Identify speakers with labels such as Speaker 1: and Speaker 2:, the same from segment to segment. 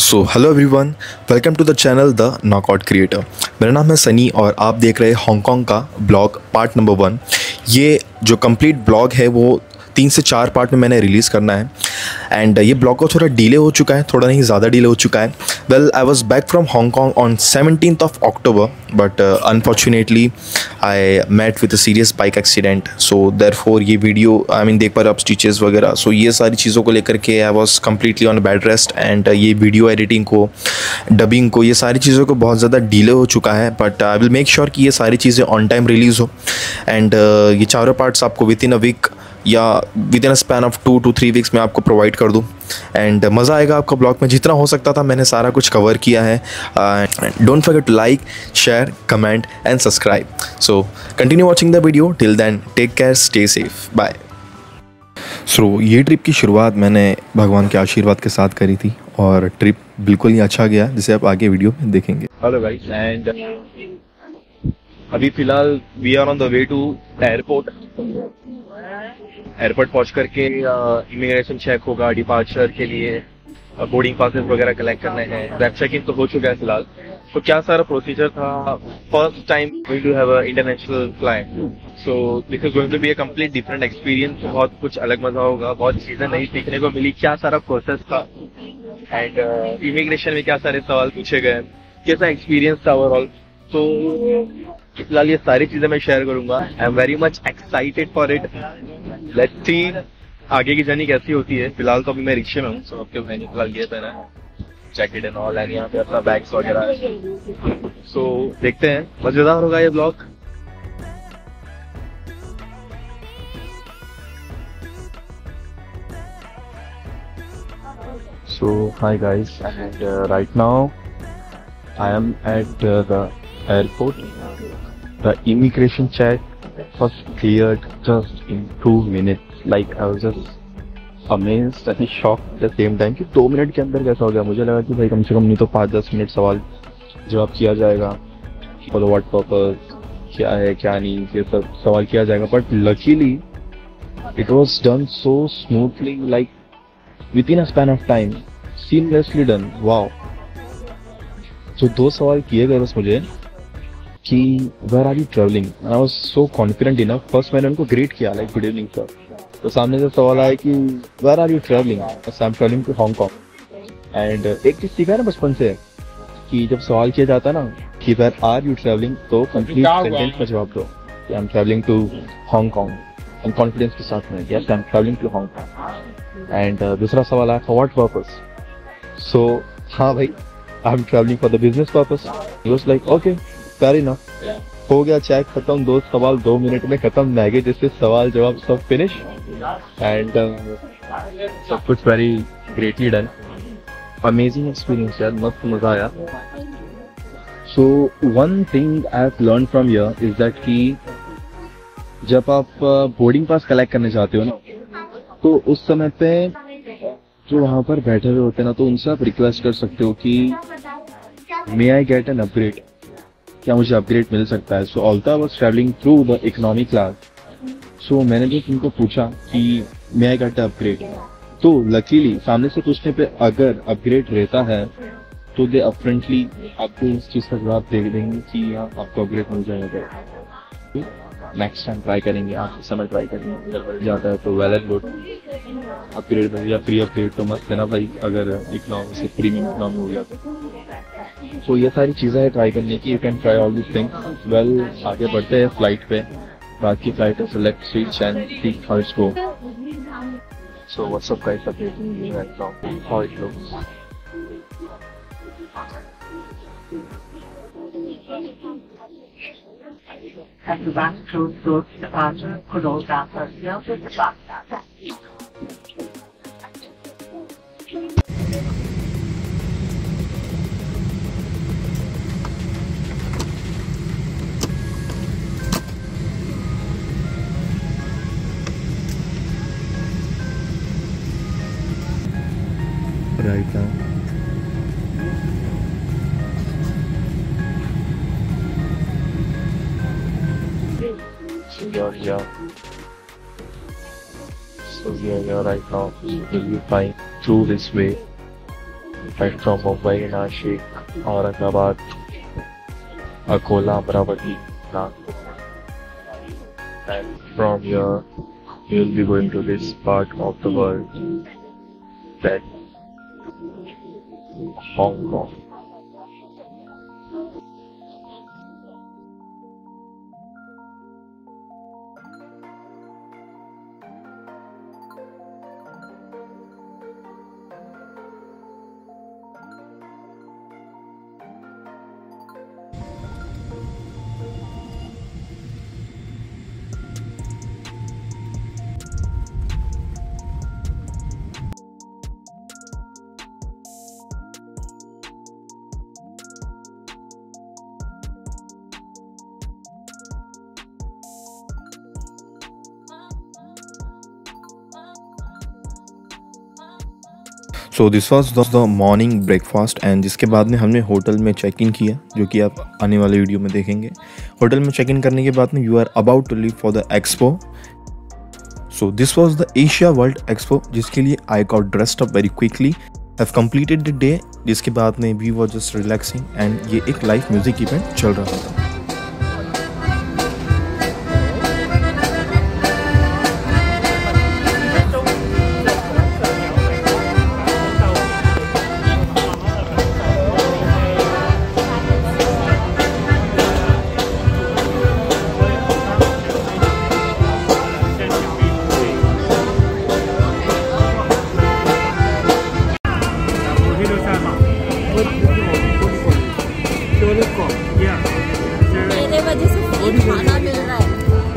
Speaker 1: So hello everyone, welcome to the channel the knockout creator. मेरा नाम है सनी और आप देख रहे हैं हांगकांग का ब्लॉग पार्ट नंबर 1। ये जो कंप्लीट ब्लॉग है वो 3 से 4 पार्ट में मैंने रिलीज़ करना है। एंड ये ब्लॉग को थोड़ा डिले हो चुका है, थोड़ा नहीं ज़्यादा डिले हो चुका है। Well, I was back from Hong ऑन 17th of October, but unfortunately I met with a serious bike accident. So therefore ये वीडियो देख पा रहे आप स्टिचेस वगैरह। सो ये सारी चीज़ों को लेकर के I was completely on bed rest. And ये वीडियो एडिटिंग को, डबिंग को, ये सारी चीज़ों को बहुत ज़्यादा डिले हो चुका है। But I will make sure कि ये सारी चीज़ें ऑन टाइम रिलीज़ हो। एंड ये चारों पार्ट्स आपको विद इन अ वीक या within a span of 2 to 3 weeks में आपको प्रोवाइड कर दूँ। एंड मज़ा आएगा आपका ब्लॉग में। जितना हो सकता था मैंने सारा कुछ कवर किया है। Don't forget to like, share, comment and subscribe. So continue watching the video. Till then take care, stay safe, bye. So ये ट्रिप की शुरुआत मैंने भगवान के आशीर्वाद के साथ करी थी और ट्रिप बिल्कुल ही अच्छा गया, जिसे आप आगे वीडियो में देखेंगे।
Speaker 2: हेलो गाइस, एंड अभी फिलहाल we are on the way to airport पहुंच करके इमिग्रेशन चेक होगा डिपार्चर के लिए, बोर्डिंग पासेस वगैरह कलेक्ट करने हैं। वेब चेक इन तो हो चुका है फिलहाल। तो क्या सारा प्रोसीजर था। First time going to have a international flight, so this is going to be a complete different experience. बहुत कुछ अलग मजा होगा, बहुत चीजें नई सीखने को मिली, क्या सारा प्रोसेस था एंड इमिग्रेशन में क्या सारे सवाल पूछे गए, कैसा एक्सपीरियंस था ओवरऑल। तो फिलहाल ये सारी चीजें मैं शेयर करूंगा। I am very much excited for it. Let's see आगे की जर्नी कैसी होती है। फिलहाल तो अभी मैं रिक्शे में हूँ। सो आपके मैंने फिलहाल ये पहना है, जैकेट एंड ऑल, एंड यहाँ पे अपना बैग्स वगैरह। सो देखते हैं, मजेदार होगा ये blog. So hi guys, and right now I am at the airport. The immigration check was cleared just in 2 minutes. Like I was just amazed and shocked at the same time कि 2 minute के अंदर कैसा हो गया। मुझे लगा कि भाई कम से कम नहीं तो 5-10 मिनट सवाल जवाब किया जाएगा, फॉर व्हाट पर्पस, क्या है क्या नहीं, ये सब सवाल किया जाएगा। But luckily it was done so smoothly, like within a span of time, seamlessly done. Wow. तो 2 सवाल किए गए बस मुझे कि where are you travelling, and I was so confident enough. First मैंने उनको ग्रीट किया लाइक गुड इवनिंग सर। तो सामने से सवाल आया कि where are you travelling, I am travelling to Hong Kong. And एक चीज सीखा है ना बचपन से कि जब सवाल किया जाता है ना कि वेयर आर यू ट्रेवलिंग, तो कंप्लीट सेंटेंस में जवाब दो कि I am travelling to Hong Kong, and confidence के साथ में yes I am travelling to Hong Kong. And दूसरा सवाल आया फॉर व्हाट पर्पस। सो हाँ भाई, I am travelling for the business purpose. He was like okay, fair enough. हो गया चेक खत्म, 2 सवाल 2 मिनट में खत्म। मैगी जैसे सवाल जवाब सब फिनिश, एंड सब कुछ very greatly done. Amazing experience यार, मस्त मजा आया। So one thing I have learn from here is that कि जब आप बोर्डिंग पास कलेक्ट करने जाते हो ना, तो उस समय पे जो वहाँ पर बैठे हुए होते हैं ना, तो उनसे आप रिक्वेस्ट कर सकते हो कि may I get an upgrade, क्या मुझे अपग्रेड मिल सकता है। So although I was travelling through the economy class, so मैंने जब उनको पूछा कि मे आई गेट अपग्रेड, तो लकीली सामने से पूछने पे अगर अपग्रेड रहता है तो दे अपफ्रंटली आपको इस चीज का जवाब दे देंगे कि हाँ आपको अपग्रेड मिल जाएगा। नेक्स्ट टाइम ट्राई करेंगे, आप इस समय ट्राई करेंगे। अगर मिल जाता है तो वेल एंड गुड, अपग्रेड मिल या फ्री अपग्रेड तो मस्त है ना भाई। अगर इकोनॉमी से प्रीमियम इकोनॉमी हो गया तो ये सारी चीज़ें हैं ट्राई करने की। You can try all this things. Well, आगे बढ़ते हैं फ्लाइट पे। बात की फ्लाइट है select seats and see how it's go. So what's up guys, updating you right now how it looks.
Speaker 3: As the back closed doors to departure, could all gas personnel with the back.
Speaker 1: Right now
Speaker 2: we are here. So we are here right now. We will be flying through this way. Right from Mumbai, Nashik, Aurangabad, Akola, Amravati, Nagpur. And from here, you'll be going to this part of the world, that Hong Kong.
Speaker 1: So this was the morning breakfast and जिसके बाद में हमने hotel में check in किया, जो कि आप आने वाले वीडियो में देखेंगे। होटल में चेक इन करने के बाद में you are about to leave for the expo. So this was the Asia world expo, जिसके लिए I got dressed up very quickly, have completed the day, जिसके बाद में we were just relaxing and ये एक लाइव म्यूजिक इवेंट चल रहा था।
Speaker 4: मेरे वजह से फ्री खाना मिल रहा है।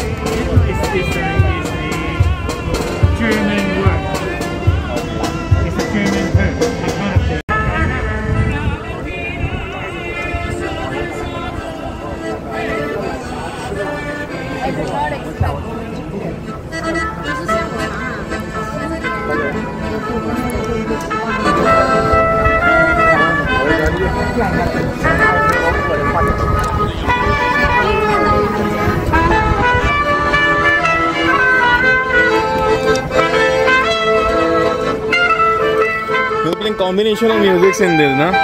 Speaker 1: You're playing combination of music in this, na?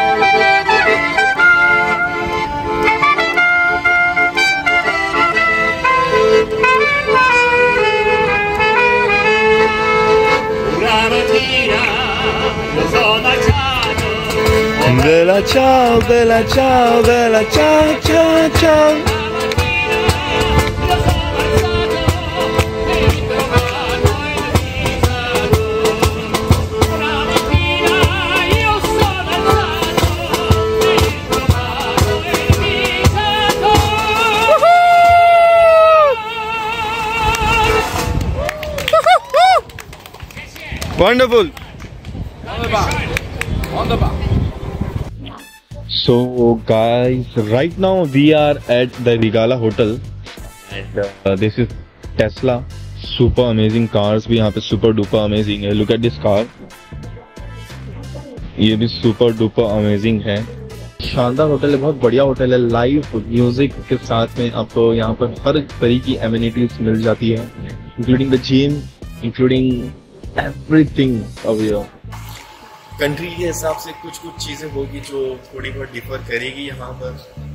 Speaker 1: Bella ciao, bella ciao, bella ciao, ciao, ciao. Wonderful. On the bar.
Speaker 2: So guys, right now we are at the Regala Hotel and this is Tesla. Super amazing cars भी यहाँ पे super duper amazing है. Look at this car. ये भी super duper amazing है. शानदार hotel है, बहुत बढ़िया होटल है। लाइव म्यूजिक के साथ में आपको यहाँ पर हर तरह की एमिनिटीज मिल जाती है, including the gym, including everything of your.
Speaker 1: Country के हिसाब से कुछ चीज़ें होगी जो थोड़ी बहुत डिफर करेगी यहाँ पर,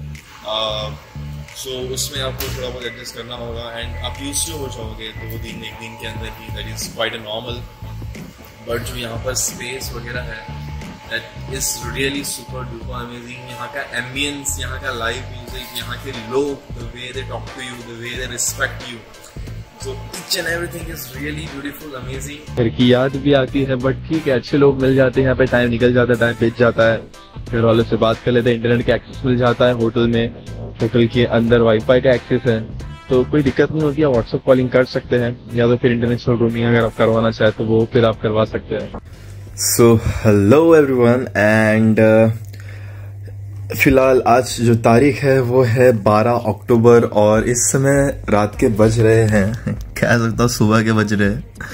Speaker 1: सो उसमें आपको थोड़ा बहुत एडजस्ट करना होगा एंड आप यूज्ड टू हो जाओगे 2 दिन 1 दिन के अंदर ही, that is quite a normal. But जो यहाँ पर स्पेस वगैरह है, that is really super duper amazing. यहाँ का एम्बियंस, यहाँ का लाइव म्यूजिक, यहाँ के लोग, the way they talk to you, the way they respect you, so each and everything is really beautiful, amazing।
Speaker 2: घर की याद भी आती है, बट ठीक है, अच्छे लोग मिल जाते हैं यहाँ पे, टाइम निकल जाता है, टाइम बीत जाता है, फिर वालों से बात कर लेते हैं, इंटरनेट का एक्सेस मिल जाता है होटल में, होटल के अंदर वाईफाई का एक्सेस है, तो कोई दिक्कत नहीं होती है। व्हाट्सएप कॉलिंग कर सकते हैं या तो फिर इंटरनेशनल रोमिंग अगर आप करवाना चाहे तो वो फिर आप करवा सकते हैं।
Speaker 1: सो हेलो एवरीवन एंड फिलहाल आज जो तारीख है वो है 12 अक्टूबर और इस समय रात के बज रहे हैं, कह सकता हूँ सुबह के बज रहे हैं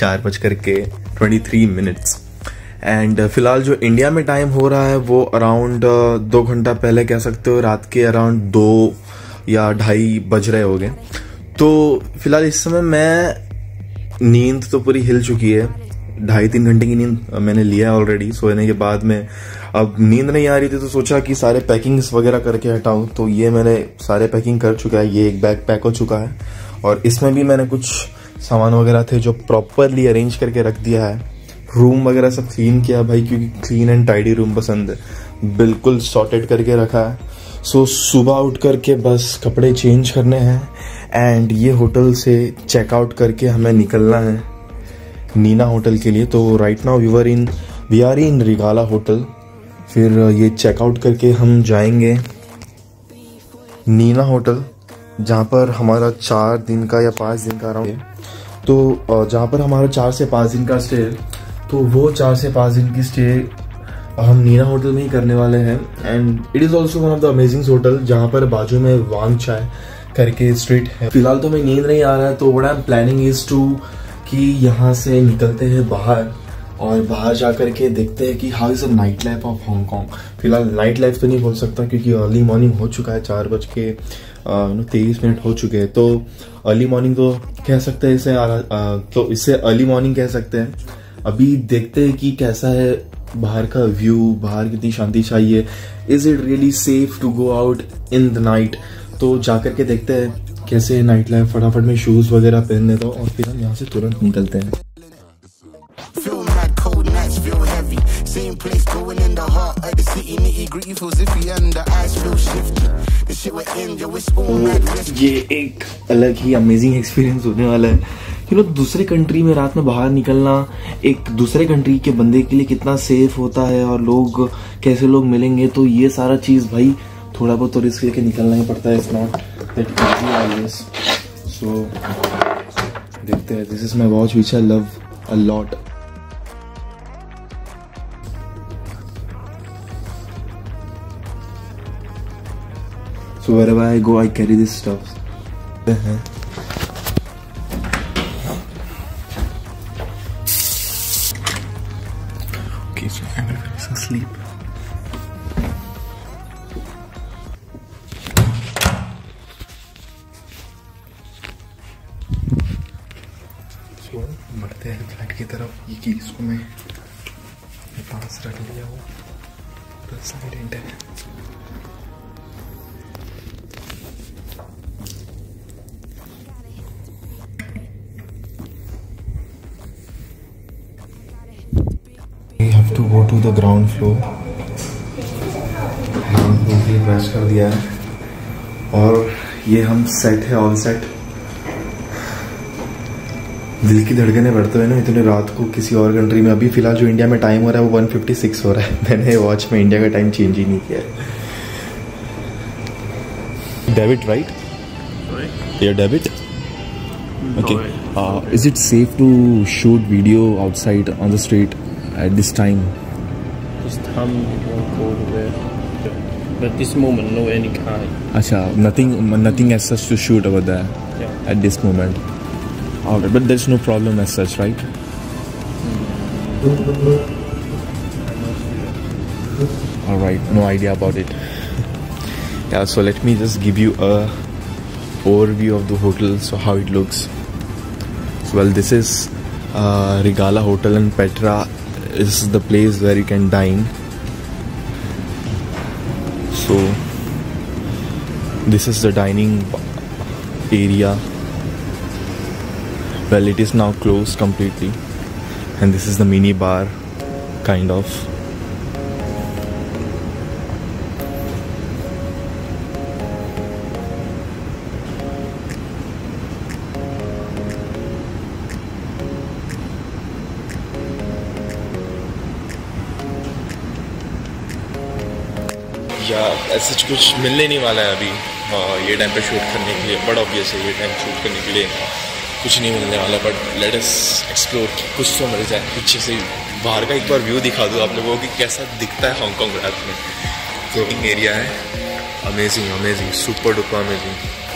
Speaker 1: 4:23 एंड फिलहाल जो इंडिया में टाइम हो रहा है वो अराउंड 2 घंटा पहले कह सकते हो, रात के अराउंड 2 या 2:30 बज रहे हो गए। तो फिलहाल इस समय मैं, नींद तो पूरी हिल चुकी है 2.5-3 घंटे की नींद मैंने लिया है ऑलरेडी सोने के बाद में। अब नींद नहीं आ रही थी तो सोचा कि सारे पैकिंग्स वगैरह करके हटाऊं, तो ये मैंने सारे पैकिंग कर चुका है। ये एक बैग पैक हो चुका है और इसमें भी मैंने कुछ सामान वगैरह थे जो प्रॉपरली अरेंज करके रख दिया है। रूम वगैरह सब क्लीन किया भाई, क्योंकि क्लीन एंड टाइडी रूम पसंद है, बिल्कुल सॉर्टेड करके रखा है। सो सुबह उठ करके बस कपड़े चेंज करने हैं एंड ये होटल से चेकआउट करके हमें निकलना है नीना होटल के लिए। तो right now we are in Regala hotel. फिर ये चेकआउट करके हम जाएंगे नीना होटल, जहाँ पर हमारा 4 दिन का या 5 दिन का राउंड है। तो जहाँ पर हमारा 4 से 5 दिन का स्टे है, तो वो 4 से 5 दिन की स्टे हम नीना होटल में ही करने वाले हैं। And it is also one of the amazing hotel, जहाँ पर बाजू में वांग चाय करके स्ट्रीट है। फिलहाल तो मैं नींद नहीं आ रहा है, तो what I am planning is to कि यहाँ से निकलते हैं बाहर और बाहर जा कर के देखते हैं कि how is the night life of Hong Kong. फिलहाल नाइट लाइफ तो नहीं बोल सकता क्योंकि अर्ली मॉर्निंग हो चुका है, 4:23 हो चुके हैं। तो अर्ली मॉर्निंग तो कह सकते हैं इसे, तो इससे अर्ली मॉर्निंग कह सकते हैं। अभी देखते हैं कि कैसा है बाहर का व्यू, बाहर कितनी शांति चाहिए, is it really safe to go out in the night. तो जाकर के देखते हैं कैसे नाइट लाइफ। फटाफट में शूज वगैरह पहन लेता हूँ और फिर हम यहाँ से तुरंत निकलते हैं। ये एक अलग ही अमेजिंग एक्सपीरियंस होने वाला है। दूसरे कंट्री में रात में बाहर निकलना एक दूसरे कंट्री के बंदे के लिए कितना सेफ होता है और लोग कैसे लोग मिलेंगे, तो ये सारा चीज़ भाई थोड़ा बहुत तो रिस्क लेके निकलना ही पड़ता है। It's not that easy always. So देखते हैं। This is my watch which I love a lot. So wherever I go, I carry this stuff. Okay, so everybody is asleep. So बढ़ते हैं फ्लैट की तरफ। ये कीज को मैं पास रख लिया हूँ, पूरा साइलेंट है। To go to the ground floor भी क्रैश कर दिया है और ये हम सेट है, ऑल सेट। दिल की धड़कनें बढ़ते हुए ना इतने रात को किसी और कंट्री में। अभी फिलहाल जो इंडिया में टाइम हो रहा है वो 1:56 हो रहा है। मैंने वॉच में इंडिया का टाइम चेंज ही नहीं किया है। David right? ये David? Okay. Is it safe to shoot video outside on the street at this time?
Speaker 5: This time it won't go there. But this moment, no any car.
Speaker 1: Acha, nothing as such to shoot over there.
Speaker 5: Yeah.
Speaker 1: At this moment. Alright, but there's no problem as such, right? Alright, no idea about it. Yeah, so let me just give you a overview of the hotel, so how it looks. So, well, this is Regala Hotel in Petra. This is the place where you can dine. So this is the dining area. Well, it is now closed completely, and this is the mini bar kind of. या ऐसा कुछ मिलने नहीं वाला है अभी ये time पे शूट करने के लिए। बट ऑब्वियस है ये टाइम शूट करने के लिए कुछ नहीं मिलने वाला। बट लेट अस एक्सप्लोर, कुछ तो मिल जाए। पीछे से बाहर का एक बार व्यू दिखा दूँ आप लोगों को कि कैसा दिखता है हांगकांग रात में। फ्लोटिंग एरिया है, amazing amazing, super duper amazing.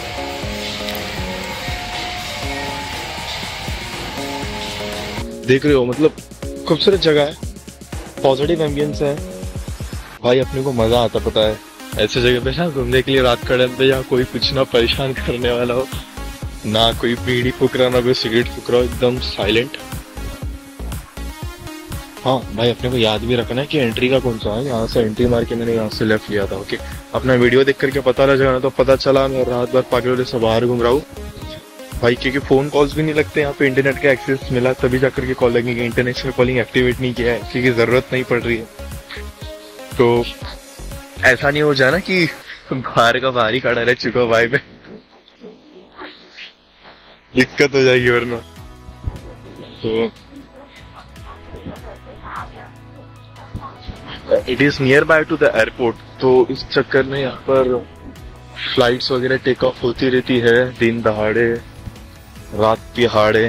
Speaker 2: देख रहे हो, मतलब खूबसूरत जगह है, पॉजिटिव एम्बियंस है भाई। अपने को मजा आता, पता है ऐसे जगह पे ना घूमने के लिए रात का टाइम पे, या कोई कुछ ना परेशान करने वाला हो, ना कोई बीड़ी फूक रहा, ना कोई सिगरेट फूक रहा हो, एकदम साइलेंट।
Speaker 1: हाँ भाई, अपने को याद भी रखना है कि एंट्री का कौन सा है। यहाँ से एंट्री मार के मैंने यहाँ से लेफ्ट लिया था। ओके, अपना वीडियो देख करके पता लग जाना, तो पता चला मैं रात भर पागलों से बाहर घूम रहा हूँ भाई, क्योंकि फ़ोन कॉल्स भी नहीं लगते यहाँ पे। इंटरनेट का एक्सेस मिला तभी जाकर के कॉल लगेंगे। इंटरनेशनल कॉलिंग एक्टिवेट नहीं किया है, क्योंकि ज़रूरत नहीं पड़ रही है। तो ऐसा नहीं हो जाना कि बाहर का बाहर ही खड़ा रह चुका भाई पे, दिक्कत हो जाएगी वरना। तो it is near by to the airport, तो इस चक्कर में यहाँ पर फ्लाइट्स वगैरह टेक ऑफ होती रहती है, दिन दहाड़े रात तिहाड़े।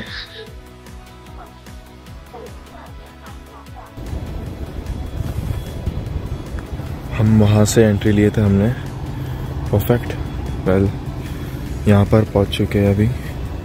Speaker 1: हम वहाँ से एंट्री लिए थे हमने, परफेक्ट। वेल, यहाँ पर पहुँच चुके हैं अभी।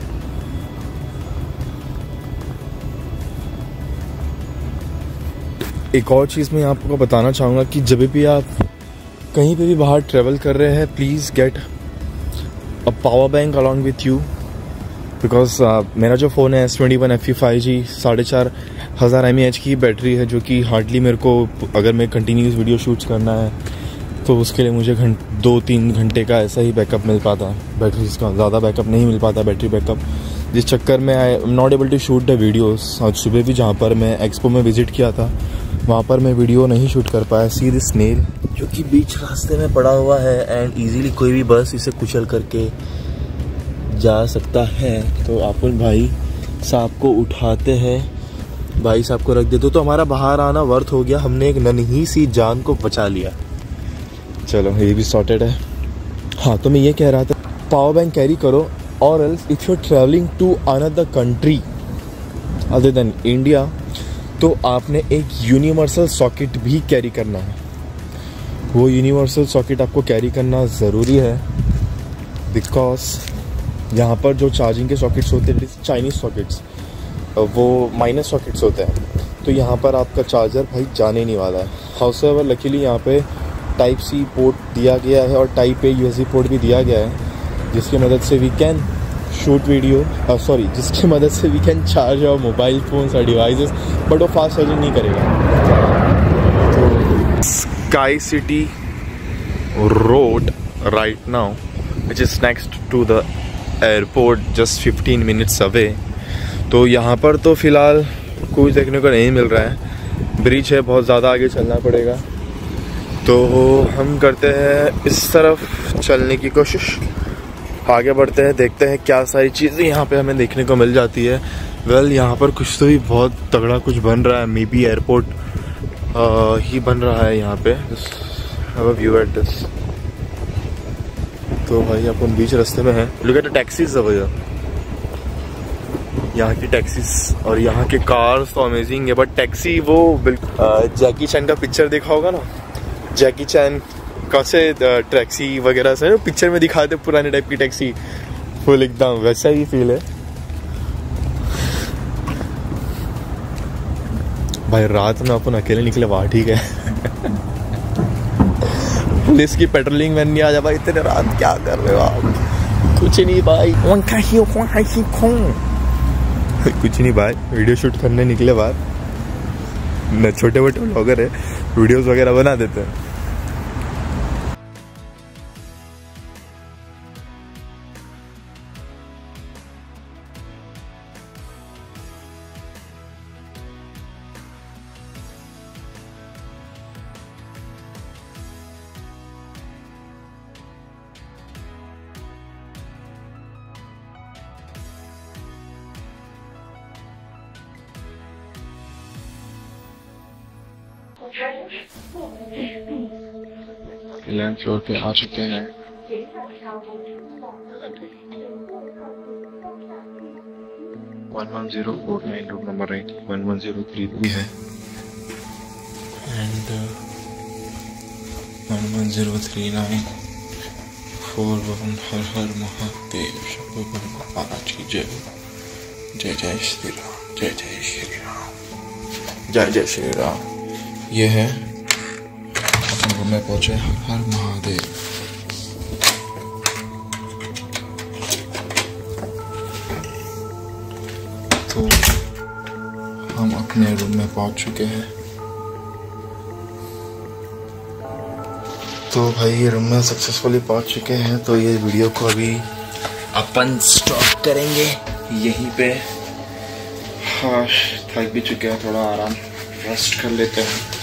Speaker 1: एक और चीज़ मैं आपको बताना चाहूँगा कि जब भी आप कहीं पे भी बाहर ट्रैवल कर रहे हैं, please get a power bank along with you, because मेरा जो फ़ोन है S21 FE 5G 4500 mAh की बैटरी है, जो कि हार्डली मेरे को, अगर मैं कंटिन्यूस वीडियो शूट्स करना है तो उसके लिए मुझे 2-3 घंटे का ऐसा ही बैकअप मिल पाता है। बैटरी का ज़्यादा बैकअप नहीं मिल पाता, बैटरी बैकअप, जिस चक्कर में I am not able to shoot the videos. आज सुबह भी जहाँ पर मैं एक्सपो में विज़िट किया था, वहाँ पर मैं वीडियो नहीं शूट कर पाया। सी दिस स्नेल जो कि बीच रास्ते में पड़ा हुआ है एंड इजीली कोई भी बस इसे कुचल करके जा सकता है। तो अपन भाई साहब को उठाते हैं, भाई साहब को रख देते, तो हमारा बाहर आना वर्थ हो गया। हमने एक नन्ही सी जान को बचा लिया। चलो, ये भी सॉर्टेड है। हाँ, तो मैं ये कह रहा था, पावर बैंक कैरी करो, और else if you are travelling to another country other than India, तो आपने एक यूनिवर्सल सॉकेट भी कैरी करना है। वो यूनिवर्सल सॉकेट आपको कैरी करना ज़रूरी है, बिकॉज यहाँ पर जो चार्जिंग के सॉकेट्स होते हैं, चाइनीज़ सॉकेट्स, वो माइनस सॉकेट्स होते हैं। तो यहाँ पर आपका चार्जर भाई जाने नहीं वाला है। हाउसएवर लकीली यहाँ पे टाइप C पोर्ट दिया गया है और टाइप A USB पोर्ट भी दिया गया है, जिसकी मदद से वी कैन शूट वीडियो, जिसकी मदद से we can charge our mobile phones और डिवाइसेस, बट वो फास्ट चार्जिंग नहीं करेगा। तो sky city road right now, which is next to the airport, just 15 minutes away. तो यहाँ पर तो फ़िलहाल कुछ देखने को नहीं मिल रहा है, ब्रिज है, बहुत ज़्यादा आगे चलना पड़ेगा। तो हम करते हैं इस तरफ चलने की कोशिश, आगे बढ़ते हैं, देखते हैं क्या सारी चीज़ें यहाँ पे हमें देखने को मिल जाती है। वेल, यहाँ पर कुछ तो भी बहुत तगड़ा कुछ बन रहा है, मे बी एयरपोर्ट ही बन रहा है यहाँ पे। Have a view at this. तो भाई अपन बीच रास्ते में हैं। Look at the taxis over here. यहाँ की टैक्सीज और यहाँ के कार्स तो अमेजिंग है, बट टैक्सी वो बिल्कुल जैकी चैन का पिक्चर देखा होगा ना, जैकी चैन कैसे टैक्सी वगैरह से पिक्चर में दिखाते पुराने टाइप की टैक्सी, फुल एकदम वैसा ही फील है भाई। रात में अपन अकेले निकले, वाह ठीक है। पुलिस की पेट्रोलिंग वैन नहीं आ जा भाई, इतने रात क्या कर रहे हो आप? कुछ नहीं भाई, कुछ नहीं भाई, वीडियो शूट करने निकले बाहर। छोटे मोटे ब्लॉगर है, वीडियोस वगैरह बना देते हैं। लैंड फ्लोर पे आ चुके हैं। 1104 रूम नंबर 1103 भी है एंड 11039 41 हर हर महादेव शंभो महाराज की जय। जय जय श्री राम, जय जय श्री राम, जय जय श्री राम। ये है अपन रूम में पहुंचे, हर हर महादेव। तो हम अपने रूम में पहुंच चुके हैं। तो भाई रूम में सक्सेसफुली पहुंच चुके हैं। तो ये वीडियो को अभी अपन स्टॉप करेंगे यहीं पे। हाँ थक भी चुके हैं, थोड़ा आराम रेस्ट कर लेते हैं।